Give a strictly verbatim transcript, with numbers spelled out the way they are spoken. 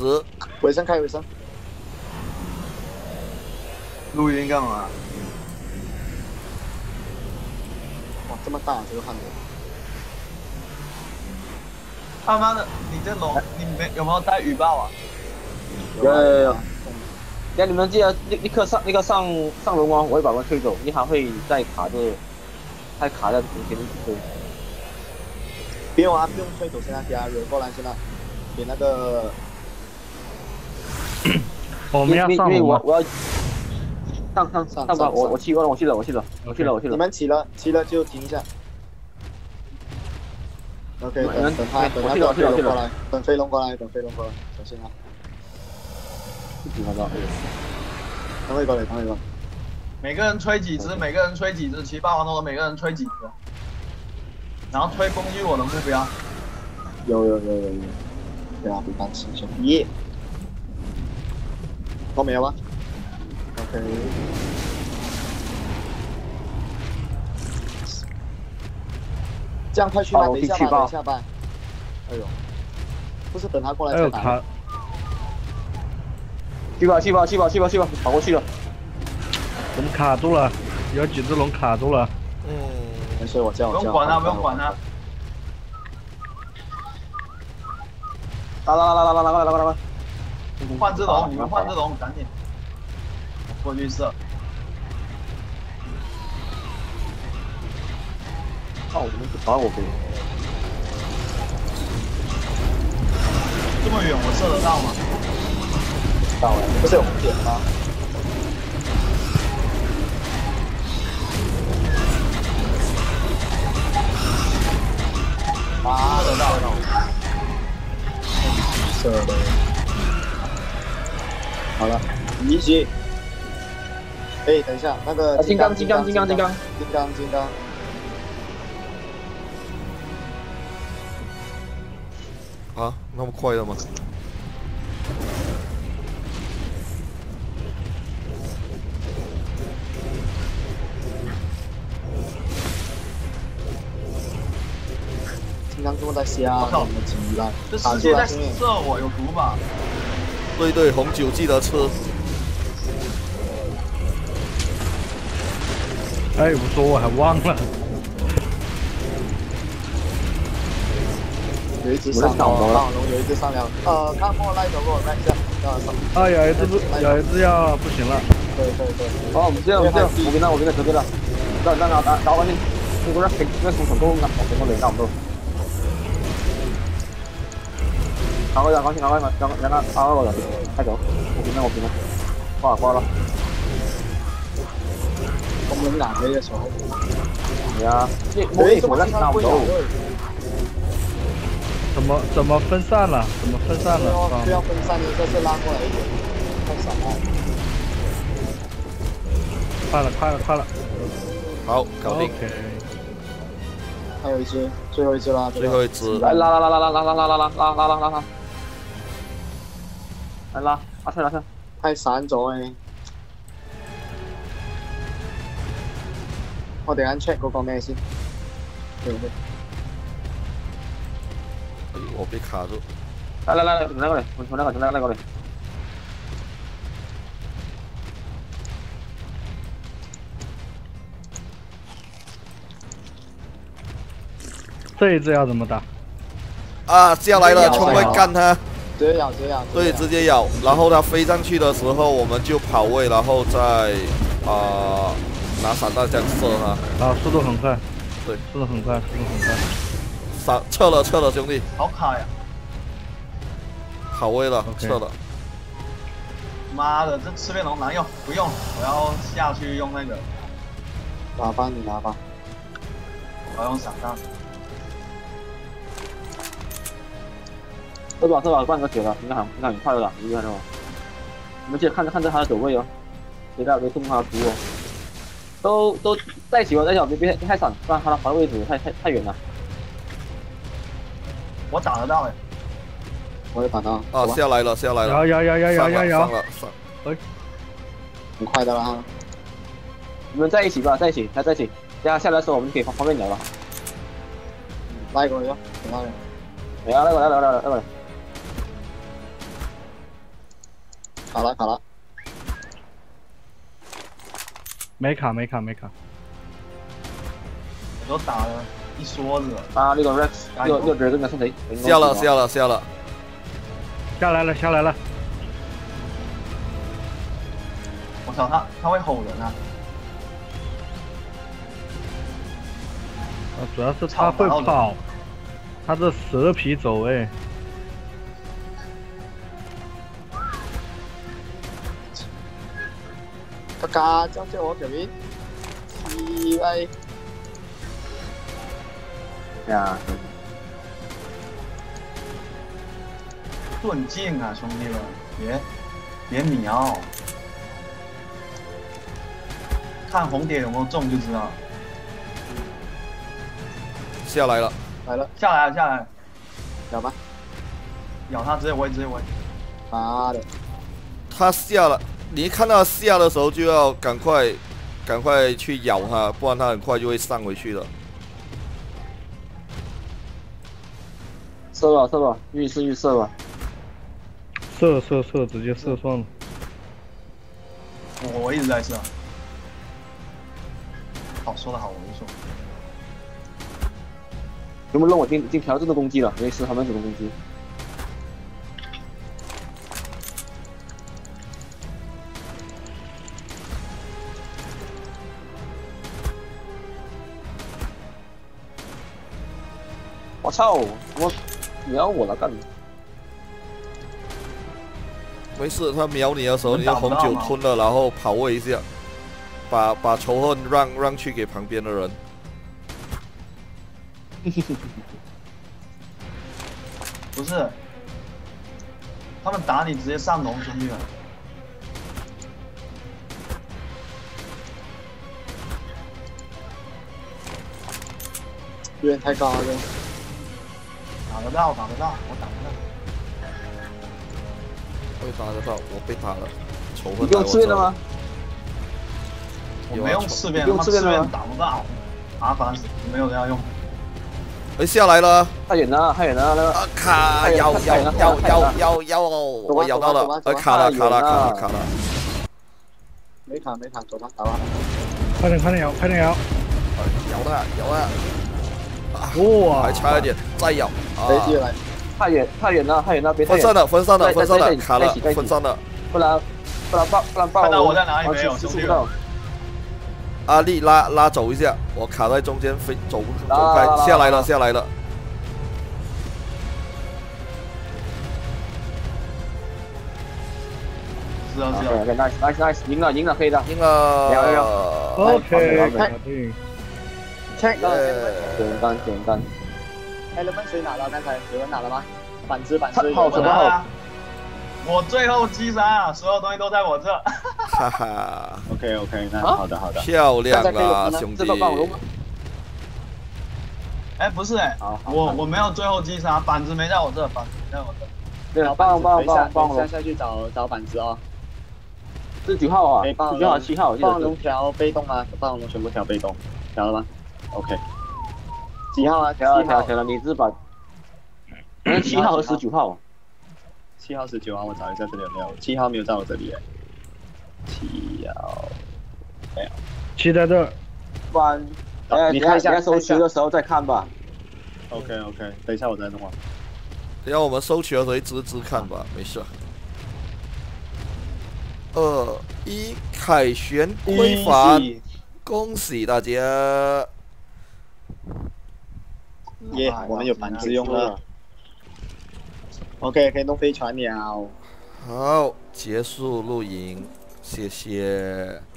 直。 尾声开尾声。 录音干嘛？ 哇，这么大这个汉子！ 他妈的，你这龙，你没有没有带雨豹啊？ 有有有有。那你们记得立立刻上那个上上龙王，我会把它推走，因为它会再卡着，还卡在中间推。 不用啊，不用推走，现在给他惹过来，现在给那个。 我们要上龙吗？ 我要上上上吧，我我去了，我去了，我去了，我去了，我去了。 你们起了，起了就停一下。OK， 等等他，等那个飞龙过来，等飞龙过来，等飞龙过来，小心啊！ 几分钟？ 等会过来，等会过来。 每个人吹几只，每个人吹几只，七霸王龙的每个人吹几只，然后推攻击我的目标。 有有有有有，对啊，比单吃兄弟。都没有吗 ？OK。这样快去吧，等一下吧，等一下吧。哎呦，不是等他过来再打。 去吧，去吧，去吧，去吧，去吧，跑过去了。 我们卡住了，有几只龙卡住了。 嗯，没事，我叫我叫。 不用管他，不用管他。 来来来来来来来来来来！ 换只龙，你们换只龙，赶紧。过去射。 靠，我们不打我飞。 这么远，我射得到吗？ 到了，不是有红点吗？啊， 射得到。 射的。好了，一起。哎，等一下，那个金刚，金刚，金刚，金刚， 金刚，金刚。 啊，那么快了吗？ 金刚这么在瞎，我靠，急了！ 这世界在射我，有毒吧？ 对对，红酒记得吃。 哎，我说我还忘了。 有一只上了，大龙有一只上了，呃，看过来走过来一下，呃， 啊，有一只不，有一只要不行了。 对对对。 哦，我们这样，我们这样，我跟他，我跟他，这边了，让让让打打过去，那个那那那从成功啊，成功的差不多。打过去，打过去，打过去，让让他打过来，快走，我平了，我平了，挂挂了。 咁撚難嘅隻手。 係啊，即係冇嘢做得打唔到。 怎么怎么分散了？怎么分散了？ 需要分散的，这次拉过来一点，太少了。 快了，快了，快了。 好，搞定。 Okay. 还有一只，最后一只啦， 最后一只。 来拉拉拉拉拉拉拉拉拉拉拉拉拉拉拉，来拉拉出拉出。 太散咗誒。我哋啱 check 嗰個咩先？對唔對？ 我被卡住。 来来来来，从那过来，从那个从那个过来。 这一只要怎么打？ 啊，下来了，冲过来干他。 直接咬，直接咬。 对，直接咬，然后它飞上去的时候，我们就跑位，然后再啊、呃、拿散弹枪射它。 啊，速度很快。 对， 速度很快，速度很快。 闪撤了，撤了，兄弟。 好卡呀！ 好位了， okay. 撤了。 妈的，这赤变龙难用，不用，我要下去用那个。 拿吧，你拿吧。 我要用散弹。 这把这把半个血了，应该很应该很快的了，厉害了。你们记得看着看着他的走位哦，别大别动他的图哦。都都在一起哦，在一起，别别太闪，不然他的滑位置太太太远了。 我打得到哎。 我也打到。 啊，下来了，下来了。 摇摇摇摇摇摇摇。 上了，上。 哎， 很快的啦哈。 你们在一起吧，在一起，还在一起。等下下来的时候，我们就可以方方便聊了。 拉过来哟，拉过来。 来啊，来过来，来过来，来过来。 卡了卡了， 没卡没卡没卡。 我都打了一梭子了。 啊，呢個 Rex 呢個呢個 Dragon 嘅身體下了下了下了， 下来了下来了。 我操，他他会吼人啊！ 啊，主要是他会跑，他这蛇皮走位。 個架將將我條面，刺威。 呀， 盾镜啊，兄弟们，别别瞄，看红点有没有中就知道。 下来了， 來了， 下来了下来了， 有嗎？ 咬他直接围直接围。 媽的！ 他下了，你一看到他下的时候就要赶快赶快去咬他，不然他很快就会上回去了。 射吧射吧，预示预射吧。 射射射，直接射算了。 我我一直在射。好，说的好，我就说。 有没有让我进进调这个攻击了？没事，还没怎么攻击。我操！我瞄我了干嘛？ 没事，他瞄你的时候，你用红酒吞了，然后跑位一下，把把仇恨让让去给旁边的人。 不是，他们打你直接上龙，兄弟们。 有点太高了。 打得到，打得到，我打得到。 会打得到，我被打了，仇恨。 你用刺变的吗？ 我没用刺变， 用刺变打不到，麻烦死，没有人要用。 哎，下来了！ 太远了，太远了，那个啊卡，咬咬咬咬咬咬，我咬到了，呃卡了卡了卡了卡了。 没卡没卡，走吧打吧。 快点快点咬快点咬！ 咬他咬他！ 哇， 还差一点，再咬。 飞机来， 太远太远了，太远了，别太远。 分散了分散了分散了， 在卡了在一起在一起分散了。 不然不然爆不然爆。 看到我在哪里没有？ 兄兄弟弟们。 阿力拉拉走一下，我卡在中间飞走走开，下来了下来了。 是啊是啊。 OK nice nice nice， 赢了赢了，可以的。 赢了。 聊聊聊。 OK， 搞定。 check 到简单简单。 element 谁拿到？刚才有人拿了吗？板子板子。 好什么好？ 我最后击杀，所有东西都在我这。 哈哈。 OK OK， 那好的好的。 漂亮啦，兄弟。 哎，不是哎，我我没有最后击杀，板子没在我这，板子没在我这。 对，帮帮帮帮下下去找找板子哦。 是几号啊？几号？七号。 暴龙调被动吗？暴龙全部调被动，调了吗 ？OK。几号啊？ 调了调调了，你是把。七号和十九号。 七号、十九号，我找一下这里有没有？七号没有在我这里哎。七号没有。 七在这儿。 不然，哎，你看一下收取的时候再看吧。 OK OK， 等一下我再弄啊。 等下我们收取的时候支支看吧，没事。二一凯旋归返，恭喜大家！ 耶，我们有板子用了。OK， 可以弄飞船了。 好，结束录影，谢谢。